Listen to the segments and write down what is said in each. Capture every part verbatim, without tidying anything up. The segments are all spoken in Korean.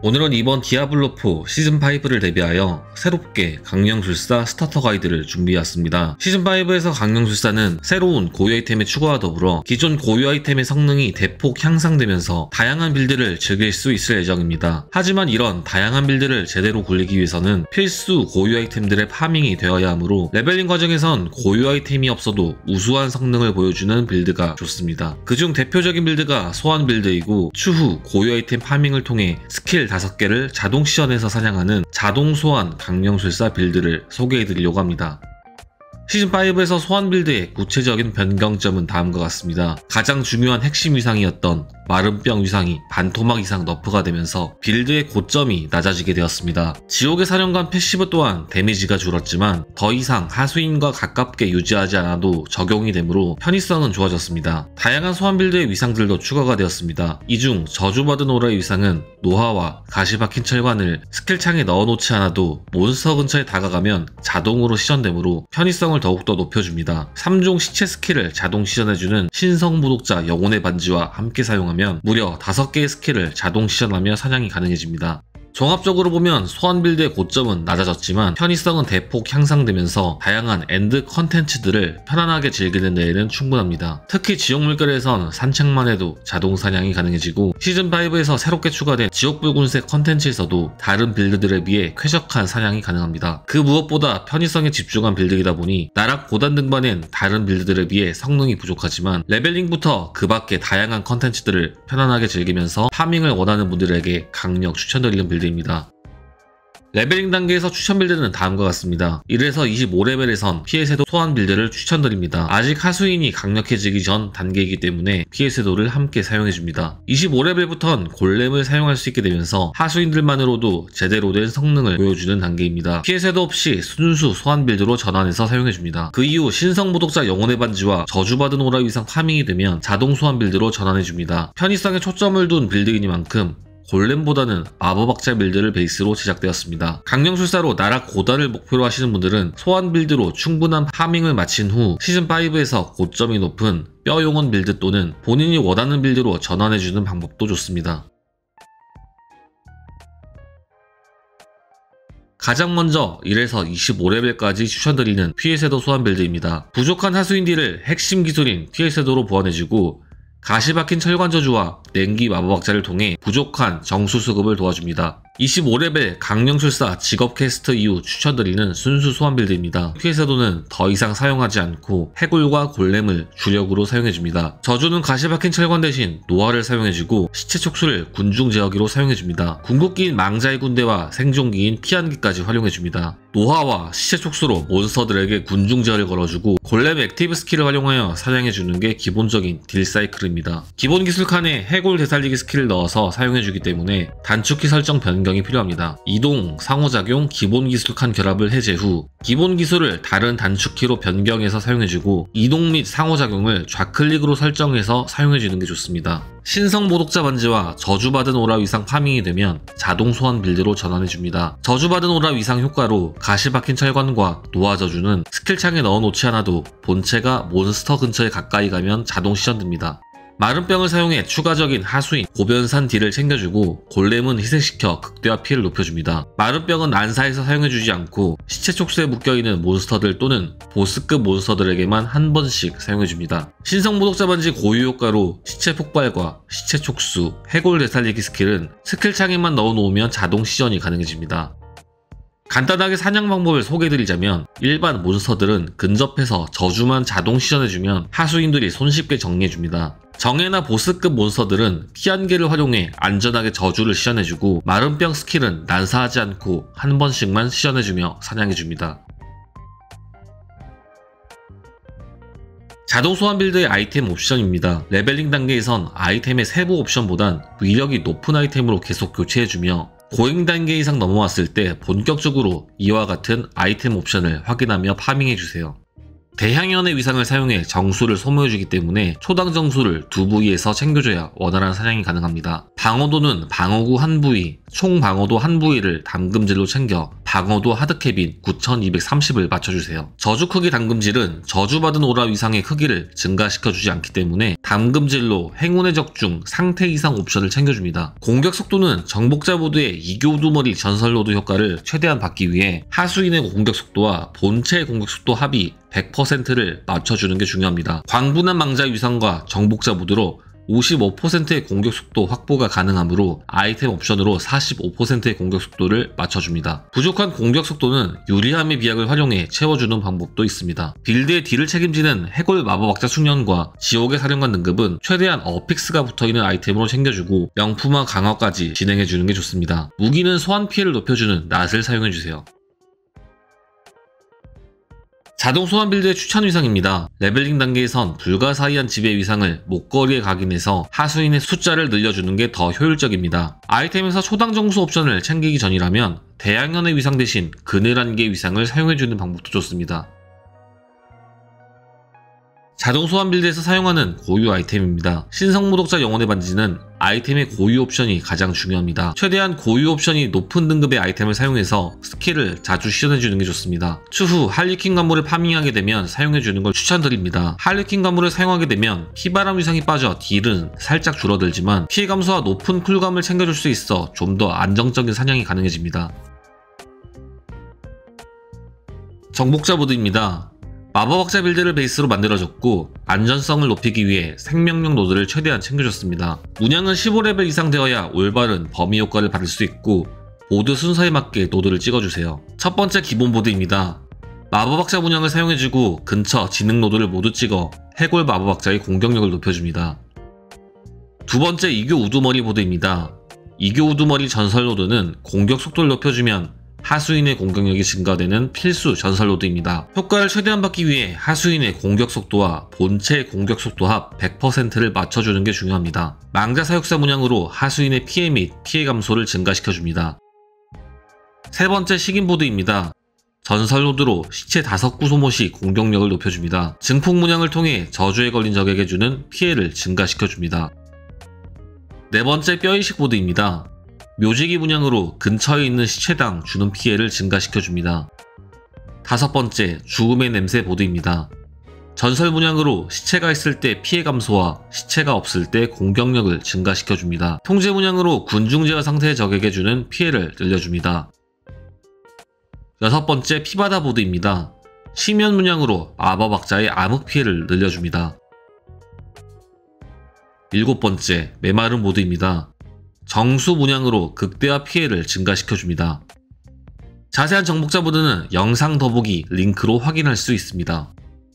오늘은 이번 디아블로포 시즌오를 대비하여 새롭게 강령술사 스타터 가이드를 준비해왔습니다. 시즌오에서 강령술사는 새로운 고유 아이템의 추가와 더불어 기존 고유 아이템의 성능이 대폭 향상되면서 다양한 빌드를 즐길 수 있을 예정입니다. 하지만 이런 다양한 빌드를 제대로 굴리기 위해서는 필수 고유 아이템들의 파밍이 되어야 하므로 레벨링 과정에선 고유 아이템이 없어도 우수한 성능을 보여주는 빌드가 좋습니다. 그중 대표적인 빌드가 소환 빌드이고 추후 고유 아이템 파밍을 통해 스킬 다섯 개를 자동 시전해서 사냥하는 자동 소환 강령술사 빌드를 소개해드리려고 합니다. 시즌오에서 소환 빌드의 구체적인 변경점은 다음과 같습니다. 가장 중요한 핵심 위상이었던 마름병 위상이 반토막 이상 너프가 되면서 빌드의 고점이 낮아지게 되었습니다. 지옥의 사령관 패시브 또한 데미지가 줄었지만 더 이상 하수인과 가깝게 유지하지 않아도 적용이 되므로 편의성은 좋아졌습니다. 다양한 소환 빌드의 위상들도 추가가 되었습니다. 이 중 저주받은 오라의 위상은 노화와 가시 박힌 철관을 스킬창에 넣어놓지 않아도 몬스터 근처에 다가가면 자동으로 시전되므로 편의성을 더욱더 높여줍니다. 삼 종 시체 스킬을 자동 시전해주는 신성무독자 영혼의 반지와 함께 사용합니다. 무려 다섯 개의 스킬을 자동 시전하며 사냥이 가능해집니다. 종합적으로 보면 소환 빌드의 고점은 낮아졌지만 편의성은 대폭 향상되면서 다양한 엔드 컨텐츠들을 편안하게 즐기는 데에는 충분합니다. 특히 지옥 물결에선 산책만 해도 자동 사냥이 가능해지고 시즌오에서 새롭게 추가된 지옥 붉은색 컨텐츠에서도 다른 빌드들에 비해 쾌적한 사냥이 가능합니다. 그 무엇보다 편의성에 집중한 빌드이다 보니 나락 고단 등반엔 다른 빌드들에 비해 성능이 부족하지만 레벨링부터 그 밖의 다양한 컨텐츠들을 편안하게 즐기면서 파밍을 원하는 분들에게 강력 추천드리는 빌드 입니다. 레벨링 단계에서 추천 빌드는 다음과 같습니다. 일에서 이십오 레벨에선 피해세도 소환 빌드를 추천드립니다. 아직 하수인이 강력해지기 전 단계이기 때문에 피해세도를 함께 사용해줍니다. 이십오 레벨부터는 골렘을 사용할 수 있게 되면서 하수인들만으로도 제대로 된 성능을 보여주는 단계입니다. 피해세도 없이 순수 소환 빌드로 전환해서 사용해줍니다. 그 이후 신성무독자 영혼의 반지와 저주받은 오라 위상 파밍이 되면 자동 소환 빌드로 전환해줍니다. 편의성에 초점을 둔 빌드이니만큼 골렘보다는 마법학자 빌드를 베이스로 제작되었습니다. 강령술사로 나락 고단을 목표로 하시는 분들은 소환 빌드로 충분한 파밍을 마친 후 시즌오에서 고점이 높은 뼈용원 빌드 또는 본인이 원하는 빌드로 전환해주는 방법도 좋습니다. 가장 먼저 일에서 이십오 레벨까지 추천드리는 피해세도 소환 빌드입니다. 부족한 하수인 딜을 핵심 기술인 피해세도로 보완해주고 가시 박힌 철관 저주와 냉기 마법학자를 통해 부족한 정수 수급을 도와줍니다. 이십오 레벨 강령술사 직업 퀘스트 이후 추천드리는 순수 소환 빌드입니다. 피해세도는 더 이상 사용하지 않고 해골과 골렘을 주력으로 사용해줍니다. 저주는 가시 박힌 철관 대신 노화를 사용해주고 시체 촉수를 군중 제어기로 사용해줍니다. 궁극기인 망자의 군대와 생존기인 피한기까지 활용해줍니다. 노화와 시체 촉수로 몬스터들에게 군중 제어를 걸어주고 골렘 액티브 스킬을 활용하여 사냥해주는 게 기본적인 딜 사이클입니다. 기본 기술 칸에 해골 되살리기 스킬을 넣어서 사용해주기 때문에 단축키 설정 변경이 필요합니다. 이동, 상호작용, 기본 기술 칸 결합을 해제 후 기본 기술을 다른 단축키로 변경해서 사용해주고 이동 및 상호작용을 좌클릭으로 설정해서 사용해주는 게 좋습니다. 신성모독자 반지와 저주받은 오라 위상 파밍이 되면 자동 소환 빌드로 전환해줍니다. 저주받은 오라 위상 효과로 가시 박힌 철관과 노화 저주는 스킬창에 넣어놓지 않아도 본체가 몬스터 근처에 가까이 가면 자동 시전됩니다. 마름병을 사용해 추가적인 하수인, 고변산 딜을 챙겨주고 골렘은 희생시켜 극대화 피해를 높여줍니다. 마름병은 난사에서 사용해주지 않고 시체 촉수에 묶여있는 몬스터들 또는 보스급 몬스터들에게만 한 번씩 사용해줍니다. 신성모독자 반지 고유 효과로 시체 폭발과 시체 촉수, 해골 되살리기 스킬은 스킬창에만 넣어놓으면 자동 시전이 가능해집니다. 간단하게 사냥 방법을 소개해드리자면 일반 몬스터들은 근접해서 저주만 자동 시전해주면 하수인들이 손쉽게 정리해줍니다. 정예나 보스급 몬스터들은 피한계를 활용해 안전하게 저주를 시전해주고 마름병 스킬은 난사하지 않고 한 번씩만 시전해주며 사냥해줍니다. 자동 소환 빌드의 아이템 옵션입니다. 레벨링 단계에선 아이템의 세부 옵션보단 위력이 높은 아이템으로 계속 교체해주며 고행 단계 이상 넘어왔을 때 본격적으로 이와 같은 아이템 옵션을 확인하며 파밍해주세요. 대향연의 위상을 사용해 정수를 소모해주기 때문에 초당 정수를 두 부위에서 챙겨줘야 원활한 사냥이 가능합니다. 방어도는 방어구 한 부위, 총 방어도 한 부위를 담금질로 챙겨 방어도 하드캡인 구천이백삼십을 맞춰주세요. 저주 크기 담금질은 저주받은 오라 위상의 크기를 증가시켜주지 않기 때문에 담금질로 행운의 적중 상태 이상 옵션을 챙겨줍니다. 공격 속도는 정복자 모드의 이교 우두머리 전설로드 효과를 최대한 받기 위해 하수인의 공격 속도와 본체의 공격 속도 합이 백 퍼센트를 맞춰주는 게 중요합니다. 광분한 망자 위상과 정복자 모드로 오십오 퍼센트의 공격 속도 확보가 가능하므로 아이템 옵션으로 사십오 퍼센트의 공격 속도를 맞춰줍니다. 부족한 공격 속도는 유리함의 비약을 활용해 채워주는 방법도 있습니다. 빌드의 딜을 책임지는 해골 마법학자 숙련과 지옥의 사령관 등급은 최대한 어픽스가 붙어있는 아이템으로 챙겨주고 명품화 강화까지 진행해주는 게 좋습니다. 무기는 소환 피해를 높여주는 낫을 사용해주세요. 자동 소환 빌드의 추천 위상입니다. 레벨링 단계에선 불가사의한 지배 위상을 목걸이에 각인해서 하수인의 숫자를 늘려주는 게 더 효율적입니다. 아이템에서 초당 정수 옵션을 챙기기 전이라면 대양연의 위상 대신 그늘 안개 위상을 사용해주는 방법도 좋습니다. 자동 소환 빌드에서 사용하는 고유 아이템입니다. 신성모독자 영혼의 반지는 아이템의 고유 옵션이 가장 중요합니다. 최대한 고유 옵션이 높은 등급의 아이템을 사용해서 스킬을 자주 시전해주는 게 좋습니다. 추후 할리퀸 관물을 파밍하게 되면 사용해주는 걸 추천드립니다. 할리퀸 관물을 사용하게 되면 피바람 위상이 빠져 딜은 살짝 줄어들지만 피해 감소와 높은 쿨감을 챙겨줄 수 있어 좀 더 안정적인 사냥이 가능해집니다. 정복자 모드입니다. 마법학자 빌드를 베이스로 만들어졌고 안전성을 높이기 위해 생명력 노드를 최대한 챙겨줬습니다. 문양은 십오 레벨 이상 되어야 올바른 범위 효과를 받을 수 있고 보드 순서에 맞게 노드를 찍어주세요. 첫 번째 기본 보드입니다. 마법학자 문양을 사용해주고 근처 지능 노드를 모두 찍어 해골 마법학자의 공격력을 높여줍니다. 두 번째 이교 우두머리 보드입니다. 이교 우두머리 전설 노드는 공격 속도를 높여주면 하수인의 공격력이 증가되는 필수 전설 노드입니다. 효과를 최대한 받기 위해 하수인의 공격 속도와 본체의 공격 속도 합 백 퍼센트를 맞춰주는 게 중요합니다. 망자 사육사 문양으로 하수인의 피해 및 피해 감소를 증가시켜줍니다. 세 번째 식인 보드입니다. 전설 노드로 시체 다섯 구 소모 시 공격력을 높여줍니다. 증폭 문양을 통해 저주에 걸린 적에게 주는 피해를 증가시켜줍니다. 네 번째 뼈이식 보드입니다. 묘지기 문양으로 근처에 있는 시체당 주는 피해를 증가시켜줍니다. 다섯 번째 죽음의 냄새 보드입니다. 전설 문양으로 시체가 있을 때 피해 감소와 시체가 없을 때 공격력을 증가시켜줍니다. 통제 문양으로 군중제어 상태의 적에게 주는 피해를 늘려줍니다. 여섯 번째 피바다 보드입니다. 시면 문양으로 마법학자의 암흑 피해를 늘려줍니다. 일곱 번째 메마른 보드입니다. 정수 문양으로 극대화 피해를 증가시켜줍니다. 자세한 정복자 보드는 영상 더보기 링크로 확인할 수 있습니다.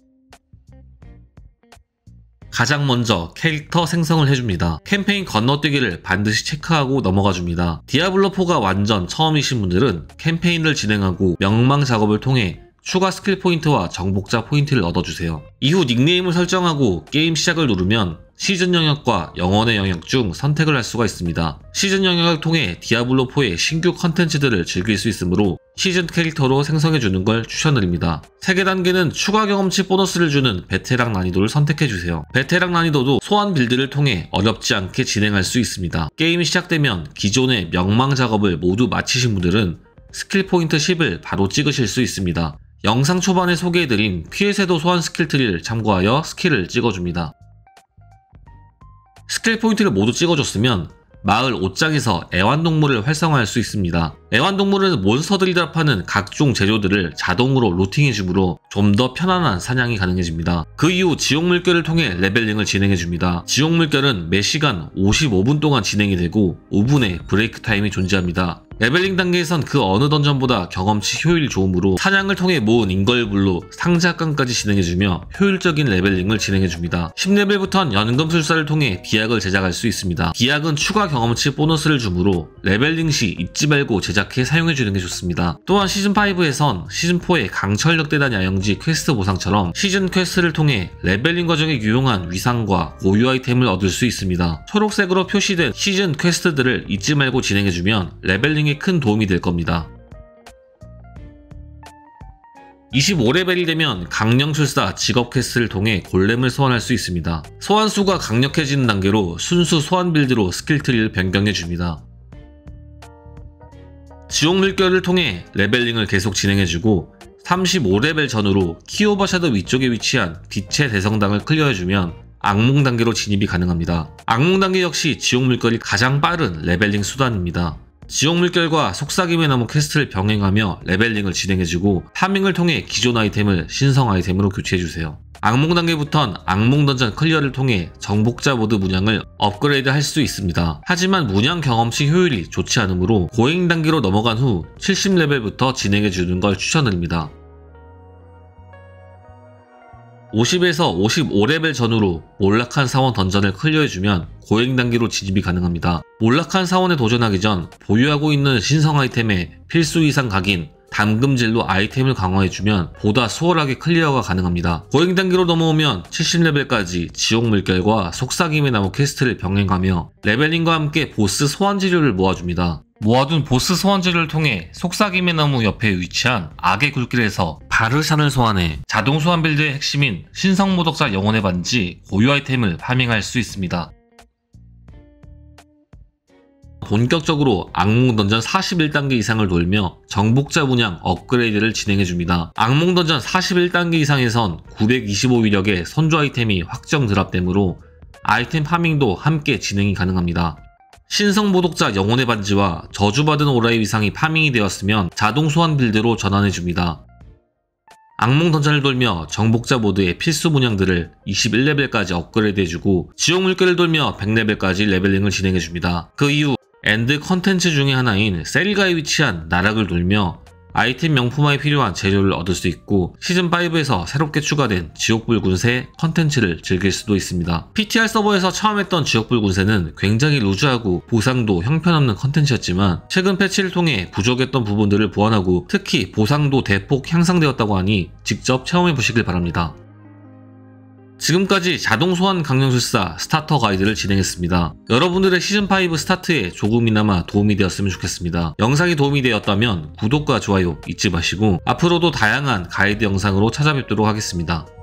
가장 먼저 캐릭터 생성을 해줍니다. 캠페인 건너뛰기를 반드시 체크하고 넘어가줍니다. 디아블로사가 완전 처음이신 분들은 캠페인을 진행하고 명망 작업을 통해 추가 스킬 포인트와 정복자 포인트를 얻어주세요. 이후 닉네임을 설정하고 게임 시작을 누르면 시즌 영역과 영혼의 영역 중 선택을 할 수가 있습니다. 시즌 영역을 통해 디아블로사의 신규 컨텐츠들을 즐길 수 있으므로 시즌 캐릭터로 생성해주는 걸 추천드립니다. 세 개 단계는 추가 경험치 보너스를 주는 베테랑 난이도를 선택해주세요. 베테랑 난이도도 소환 빌드를 통해 어렵지 않게 진행할 수 있습니다. 게임이 시작되면 기존의 명망 작업을 모두 마치신 분들은 스킬 포인트 십을 바로 찍으실 수 있습니다. 영상 초반에 소개해드린 피해세도 소환 스킬트리를 참고하여 스킬을 찍어줍니다. 스킬 포인트를 모두 찍어줬으면 마을 옷장에서 애완동물을 활성화할 수 있습니다. 애완동물은 몬스터들이 드랍하는 각종 재료들을 자동으로 루팅해주므로 좀 더 편안한 사냥이 가능해집니다. 그 이후 지옥물결을 통해 레벨링을 진행해줍니다. 지옥물결은 매 시간 오십오 분 동안 진행이 되고 오 분의 브레이크 타임이 존재합니다. 레벨링 단계에선 그 어느 던전보다 경험치 효율이 좋으므로 사냥을 통해 모은 인걸불로 상자깡까지 진행해주며 효율적인 레벨링을 진행해줍니다. 십 레벨부터는 연금술사를 통해 비약을 제작할 수 있습니다. 비약은 추가 경험치 보너스를 주므로 레벨링 시 잊지 말고 제작해 사용해주는 게 좋습니다. 또한 시즌오에선 시즌사의 강철력대단 야영지 퀘스트 보상처럼 시즌 퀘스트를 통해 레벨링 과정에 유용한 위상과 고유 아이템을 얻을 수 있습니다. 초록색으로 표시된 시즌 퀘스트들을 잊지 말고 진행해주면 레벨링에 큰 도움이 될 겁니다. 이십오 레벨이 되면 강령술사 직업 퀘스트를 통해 골렘을 소환할 수 있습니다. 소환수가 강력해지는 단계로 순수 소환 빌드로 스킬트리를 변경해줍니다. 지옥 물결을 통해 레벨링을 계속 진행해주고 삼십오 레벨 전후로 키오버 샤도 위쪽에 위치한 빛의 대성당을 클리어해주면 악몽 단계로 진입이 가능합니다. 악몽 단계 역시 지옥 물결이 가장 빠른 레벨링 수단입니다. 지옥 물결과 속삭임의 나무 퀘스트를 병행하며 레벨링을 진행해주고 파밍을 통해 기존 아이템을 신성 아이템으로 교체해주세요. 악몽 단계부턴 악몽 던전 클리어를 통해 정복자 모드 문양을 업그레이드 할 수 있습니다. 하지만 문양 경험치 효율이 좋지 않으므로 고행 단계로 넘어간 후 칠십 레벨부터 진행해주는 걸 추천드립니다. 오십에서 오십오 레벨 전후로 몰락한 사원 던전을 클리어해주면 고행 단계로 진입이 가능합니다. 몰락한 사원에 도전하기 전 보유하고 있는 신성 아이템의 필수 이상 각인 담금질로 아이템을 강화해주면 보다 수월하게 클리어가 가능합니다. 고행 단계로 넘어오면 칠십 레벨까지 지옥 물결과 속삭임의 나무 퀘스트를 병행하며 레벨링과 함께 보스 소환 재료를 모아줍니다. 모아둔 보스 소환 재료를 통해 속삭임의 나무 옆에 위치한 악의 굴길에서 바르샨을 소환해 자동 소환 빌드의 핵심인 신성 모독자 영혼의 반지 고유 아이템을 파밍할 수 있습니다. 본격적으로 악몽 던전 사십일 단계 이상을 돌며 정복자 문양 업그레이드를 진행해줍니다. 악몽 던전 사십일 단계 이상에선 구백이십오 위력의 선조 아이템이 확정 드랍되므로 아이템 파밍도 함께 진행이 가능합니다. 신성 모독자 영혼의 반지와 저주받은 오라의 위상이 파밍이 되었으면 자동 소환 빌드로 전환해줍니다. 악몽 던전을 돌며 정복자 모드의 필수 문양들을 이십일 레벨까지 업그레이드해주고 지옥 물결을 돌며 백 레벨까지 레벨링을 진행해줍니다. 그 이후 엔드 컨텐츠 중의 하나인 셀가에 위치한 나락을 돌며 아이템 명품화에 필요한 재료를 얻을 수 있고 시즌오에서 새롭게 추가된 지옥불 군세 컨텐츠를 즐길 수도 있습니다. 피티알 서버에서 처음 했던 지옥불 군세는 굉장히 루즈하고 보상도 형편없는 컨텐츠였지만 최근 패치를 통해 부족했던 부분들을 보완하고 특히 보상도 대폭 향상되었다고 하니 직접 체험해보시길 바랍니다. 지금까지 자동 소환 강령술사 스타터 가이드를 진행했습니다. 여러분들의 시즌오 스타트에 조금이나마 도움이 되었으면 좋겠습니다. 영상이 도움이 되었다면 구독과 좋아요 잊지 마시고 앞으로도 다양한 가이드 영상으로 찾아뵙도록 하겠습니다.